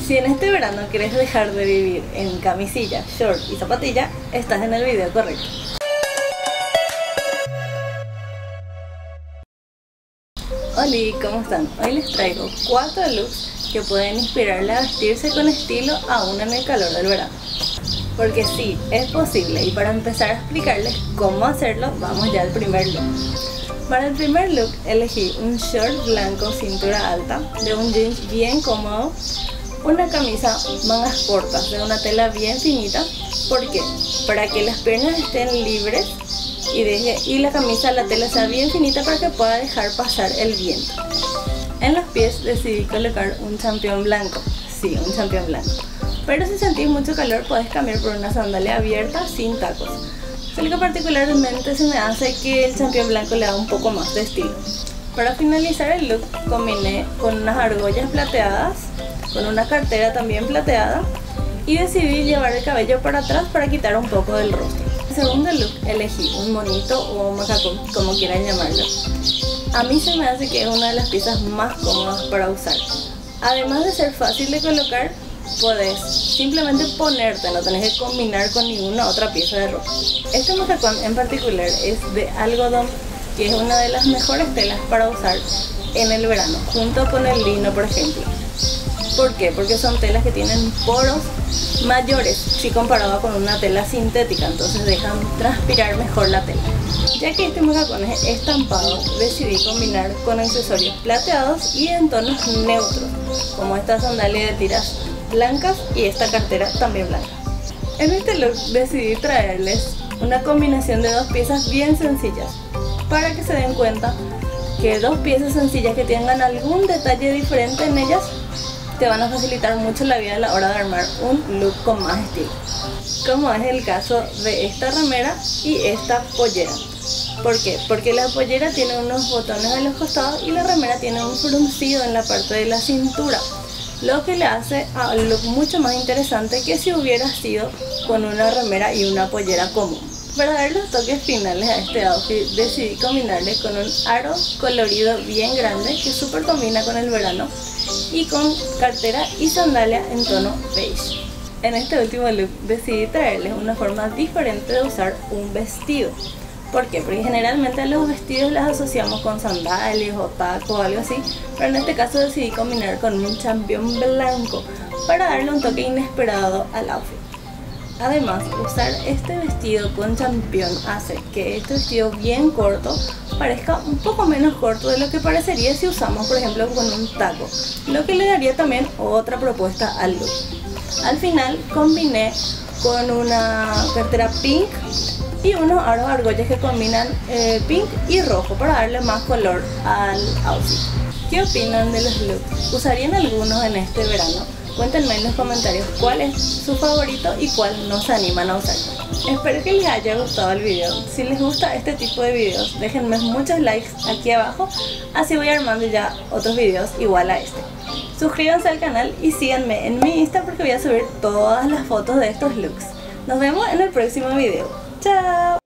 Si en este verano quieres dejar de vivir en camisilla, short y zapatilla, estás en el video correcto. Hola, ¿cómo están? Hoy les traigo 4 looks que pueden inspirarle a vestirse con estilo aún en el calor del verano. Porque sí, es posible, y para empezar a explicarles cómo hacerlo, vamos ya al primer look. Para el primer look elegí un short blanco cintura alta, de un jeans bien cómodo, una camisa mangas cortas de una tela bien finita. ¿Por qué? Para que las piernas estén libres y la camisa, la tela sea bien finita para que pueda dejar pasar el viento. En los pies decidí colocar un champión blanco, sí, un champión blanco. Pero si sentís mucho calor puedes cambiar por una sandalia abierta sin tacos. Solo que particularmente se me hace que el champión blanco le da un poco más de estilo. Para finalizar el look combiné con unas argollas plateadas, con una cartera también plateada, y decidí llevar el cabello para atrás para quitar un poco del rostro. En el segundo look elegí un monito o un macacón, como quieran llamarlo. A mí se me hace que es una de las piezas más cómodas para usar. Además de ser fácil de colocar, podés simplemente ponerte, no tenés que combinar con ninguna otra pieza de ropa. Este macacón en particular es de algodón, que es una de las mejores telas para usar en el verano, junto con el lino, por ejemplo. ¿Por qué? Porque son telas que tienen poros mayores si comparado con una tela sintética, entonces dejan transpirar mejor la tela. Ya que este macacón es estampado, decidí combinar con accesorios plateados y en tonos neutros, como esta sandalia de tiras blancas y esta cartera también blanca. En este look decidí traerles una combinación de 2 piezas bien sencillas, para que se den cuenta que 2 piezas sencillas que tengan algún detalle diferente en ellas te van a facilitar mucho la vida a la hora de armar un look con más estilo, como es el caso de esta remera y esta pollera. ¿Por qué? Porque la pollera tiene unos botones a los costados y la remera tiene un fruncido en la parte de la cintura, lo que le hace al look mucho más interesante que si hubiera sido con una remera y una pollera común. Para dar los toques finales a este outfit decidí combinarle con un aro colorido bien grande que súper combina con el verano, y con cartera y sandalia en tono beige. En este último look decidí traerles una forma diferente de usar un vestido. ¿Por qué? Porque generalmente los vestidos los asociamos con sandalias o tacos o algo así, pero en este caso decidí combinar con un champión blanco para darle un toque inesperado al outfit. Además, usar este vestido con champión hace que este vestido bien corto parezca un poco menos corto de lo que parecería si usamos, por ejemplo, con un taco, lo que le daría también otra propuesta al look. Al final combiné con una cartera pink y unos aros argollas que combinan pink y rojo para darle más color al outfit. ¿Qué opinan de los looks? ¿Usarían algunos en este verano? Cuéntenme en los comentarios cuál es su favorito y cuál no se animan a usar. Espero que les haya gustado el video. Si les gusta este tipo de videos, déjenme muchos likes aquí abajo, así voy armando ya otros videos igual a este. Suscríbanse al canal y síganme en mi Insta porque voy a subir todas las fotos de estos looks. Nos vemos en el próximo video. ¡Chao!